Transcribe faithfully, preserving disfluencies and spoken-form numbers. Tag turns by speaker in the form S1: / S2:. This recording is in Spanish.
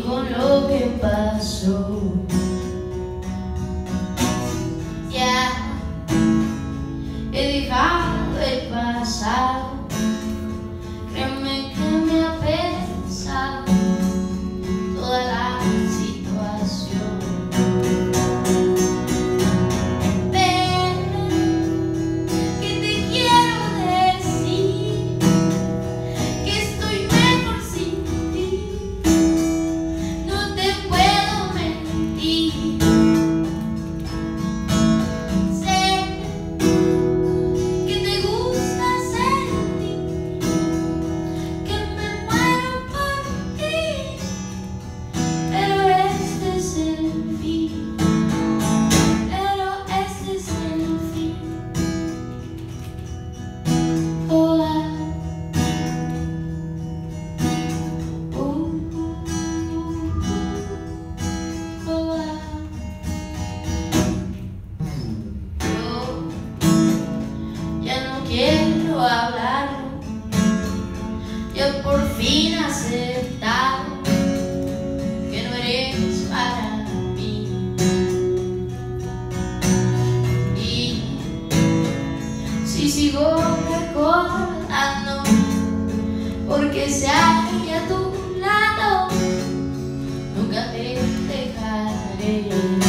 S1: con lo que pasó. Ya he dejado el pasado, créeme que me ha pesado toda la situación. Pero que te quiero decir que estoy mejor sin ti, no te puedo mentir. Sé que te gusta sentir que me muero por ti, pero este es el fin, pero este es el fin. Oh, ah, uh, uh, oh, ah. Yo ya no quiero hablarlo, yo por fin he aceptado que no eres para mí. Y si sigo recordando, porque sea a tu lado, nunca te dejaré.